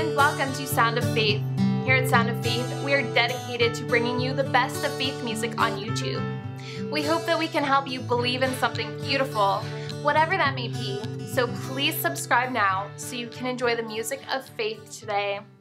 and welcome to Sound of Faith. Here at Sound of Faith, we are dedicated to bringing you the best of faith music on YouTube. We hope that we can help you believe in something beautiful, whatever that may be. So please subscribe now so you can enjoy the music of faith today.